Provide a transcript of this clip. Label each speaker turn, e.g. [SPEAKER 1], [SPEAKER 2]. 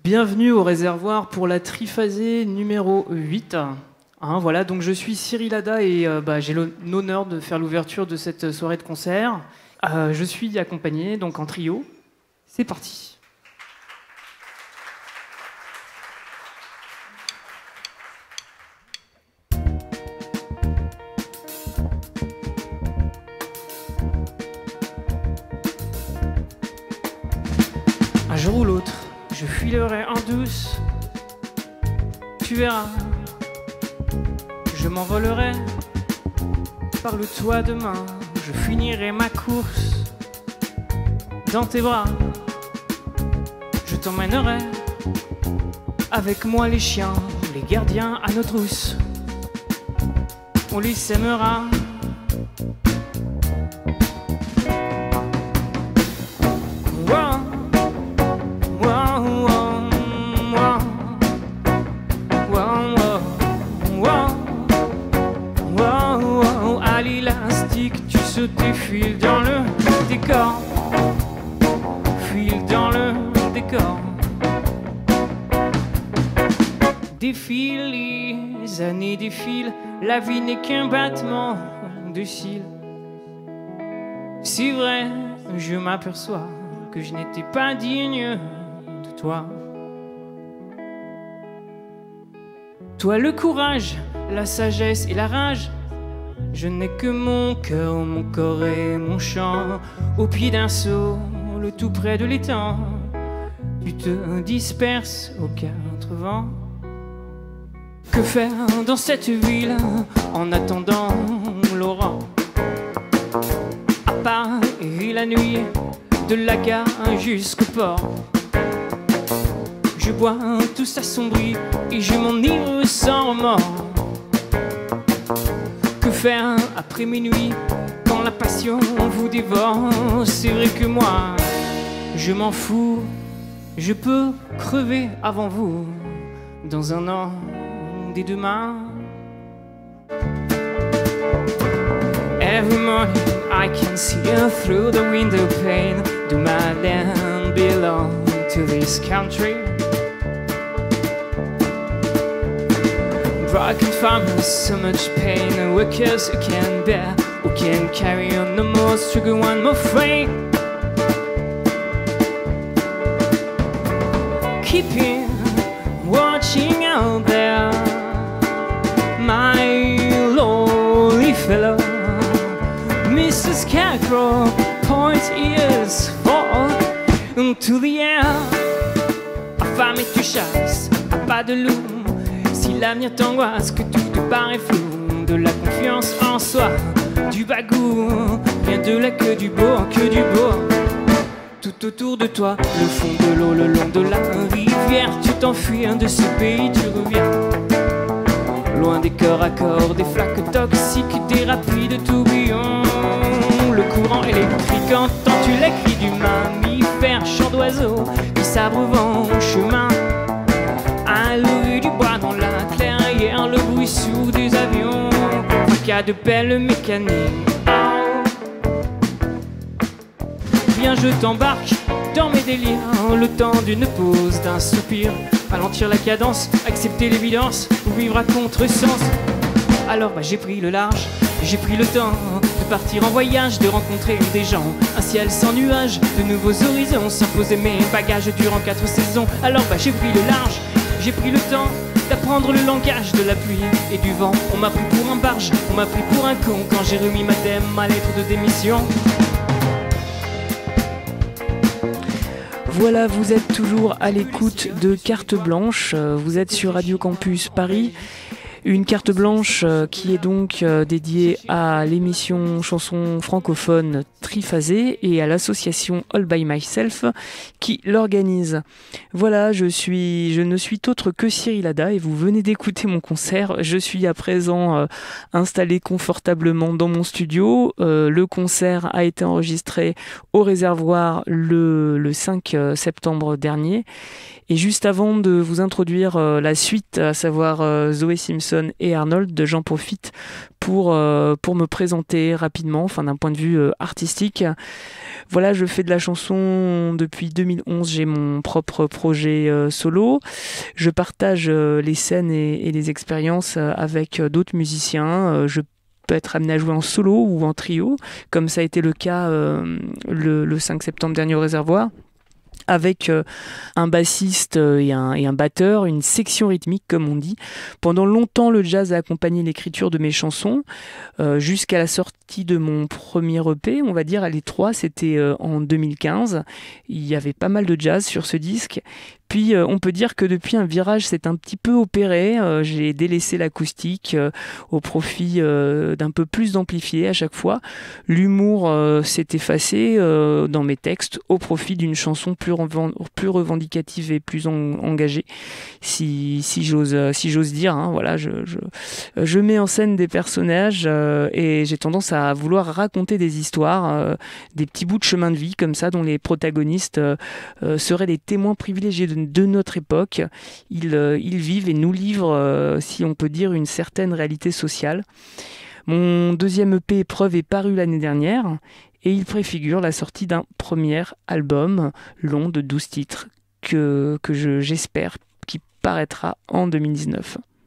[SPEAKER 1] Bienvenue au réservoir pour la triphasée numéro 8. Voilà, donc je suis Cyril Hada et j'ai l'honneur de faire l'ouverture de cette soirée de concert. Je suis accompagné donc en trio. C'est parti. Un jour ou l'autre, je filerai en douce, tu verras, je m'envolerai par le toit demain, je finirai ma course dans tes bras, je t'emmènerai avec moi les chiens, les gardiens à nos trousses, on les sèmera. File dans le décor, file dans le décor. Défilent les années, défilent, la vie n'est qu'un battement de cils. C'est vrai, je m'aperçois que je n'étais pas digne de toi. Toi le courage, la sagesse et la rage. Je n'ai que mon cœur, mon corps et mon chant. Au pied d'un saut, le tout près de l'étang. Tu te disperses aux quatre vents. Que faire dans cette ville en attendant l'aurore? À Paris la nuit, de la gare jusqu'au port. Je bois, tout s'assombrit et je m'enivre sans remords. Que faire après minuit quand la passion vous dévore? C'est vrai que moi, je m'en fous. Je peux crever avant vous dans un an des demain. Every morning I can see you through the window pane. Do my land belong to this country? Broken farmers, so much pain. Workers who can bear, who can carry on no more. Struggle one more frame. Keeping, watching out there, my lonely fellow. Mr. Scarecrow, point ears fall into the air. Affamé tu chasses, pas de loup. Si l'avenir t'angoisse, que tout te paraît flou, de la confiance en soi, du bagou, rien de là que du beau, que du beau. Tout autour de toi, le fond de l'eau, le long de la rivière, tu t'enfuis de ce pays, tu reviens. Loin des corps à corps, des flaques toxiques, des rapides tourbillons. Le courant électrique, entends-tu les cris du mammifère, chant d'oiseaux, qui s'abreuvent au chemin. À l'orée du bois dans la clairière, le bruit sourd des avions, un cas de pelle mécanique. Viens, je t'embarque dans mes délires, le temps d'une pause, d'un soupir, ralentir la cadence, accepter l'évidence, ou vivre à contresens. Alors j'ai pris le large, j'ai pris le temps de partir en voyage, de rencontrer des gens, un ciel sans nuages, de nouveaux horizons, sans poser mes bagages durant 4 saisons. Alors j'ai pris le large, j'ai pris le temps d'apprendre le langage de la pluie et du vent. On m'a pris pour un barge, on m'a pris pour un con quand j'ai remis ma lettre de démission.
[SPEAKER 2] Voilà, vous êtes toujours à l'écoute de Carte Blanche, vous êtes sur Radio Campus Paris. Une carte blanche qui est donc dédiée à l'émission chanson francophone Triphasée et à l'association All By Myself qui l'organise. Voilà, je ne suis autre que Cyril Hada et vous venez d'écouter mon concert. Je suis à présent installé confortablement dans mon studio. Le concert a été enregistré au réservoir le 5 septembre dernier. Et juste avant de vous introduire la suite, à savoir Zoé Simpson Jackson et Arnold. J'en profite pour me présenter rapidement, d'un point de vue artistique. Voilà, je fais de la chanson depuis 2011, j'ai mon propre projet solo. Je partage les scènes et les expériences avec d'autres musiciens. Je peut être amené à jouer en solo ou en trio, comme ça a été le cas le 5 septembre dernier au Réservoir, avec un bassiste et un batteur, une section rythmique comme on dit. Pendant longtemps, le jazz a accompagné l'écriture de mes chansons, jusqu'à la sortie de mon premier EP, on va dire, les trois, c'était en 2015. Il y avait pas mal de jazz sur ce disque. Puis on peut dire que depuis un virage s'est un petit peu opéré, j'ai délaissé l'acoustique au profit d'un peu plus d'amplifié à chaque fois. L'humour s'est effacé dans mes textes au profit d'une chanson plus revendicative et plus engagée, si j'ose dire. Voilà, je mets en scène des personnages et j'ai tendance à vouloir raconter des histoires, des petits bouts de chemin de vie comme ça, dont les protagonistes seraient les témoins privilégiés de notre époque. Ils vivent et nous livrent, si on peut dire, une certaine réalité sociale. Mon deuxième EP Épreuve est paru l'année dernière et il préfigure la sortie d'un premier album long de 12 titres que j'espère qui paraîtra en 2019.